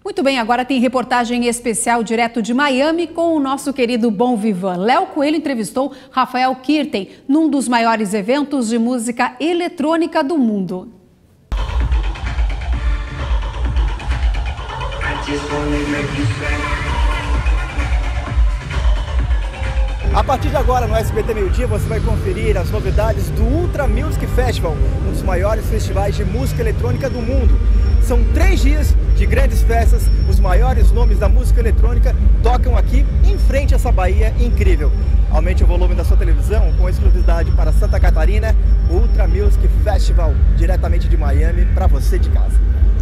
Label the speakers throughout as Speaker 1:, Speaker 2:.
Speaker 1: Muito bem, agora tem reportagem especial direto de Miami com o nosso querido Bom Vivan. Léo Coelho entrevistou Rafael Kirten num dos maiores eventos de música eletrônica do mundo.
Speaker 2: A partir de agora, no SBT Meio Dia, você vai conferir as novidades do Ultra Music Festival, um dos maiores festivais de música eletrônica do mundo. São 3 dias de grandes festas, os maiores nomes da música eletrônica tocam aqui em frente a essa Bahia incrível. Aumente o volume da sua televisão com exclusividade para Santa Catarina, Ultra Music Festival, diretamente de Miami, para você de casa.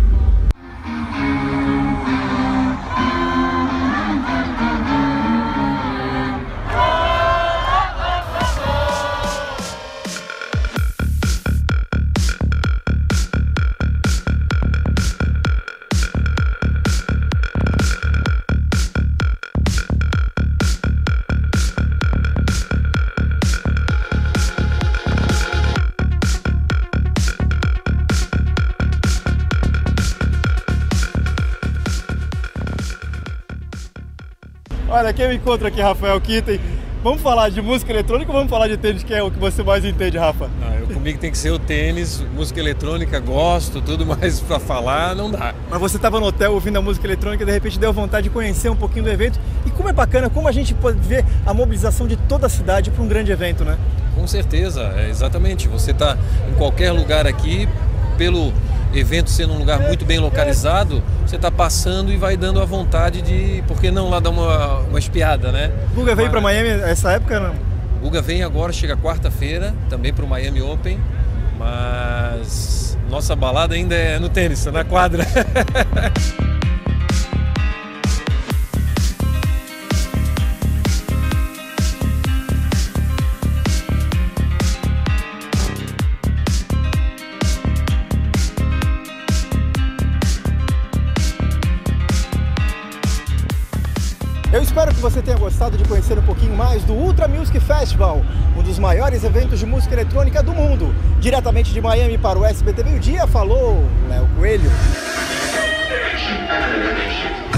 Speaker 2: Olha, quem eu encontro aqui, Rafael Kirten. Vamos falar de música eletrônica ou vamos falar de tênis, que é o que você mais entende, Rafa?
Speaker 3: Comigo tem que ser o tênis, música eletrônica, gosto, tudo mais pra falar, não dá.
Speaker 2: Mas você estava no hotel ouvindo a música eletrônica e de repente deu vontade de conhecer um pouquinho do evento. E como é bacana, como a gente pode ver a mobilização de toda a cidade para um grande evento, né?
Speaker 3: Com certeza, exatamente. Você tá em qualquer lugar aqui, pelo evento sendo um lugar muito bem localizado, você está passando e vai dando a vontade de, por que não lá dar uma espiada, né?
Speaker 2: Guga veio para Miami essa época, não?
Speaker 3: Guga vem agora, chega quarta-feira, também para o Miami Open, mas nossa balada ainda é no tênis, na quadra.
Speaker 2: Eu espero que você tenha gostado de conhecer um pouquinho mais do Ultra Music Festival, um dos maiores eventos de música eletrônica do mundo. Diretamente de Miami para o SBT Meio Dia, falou Léo Coelho.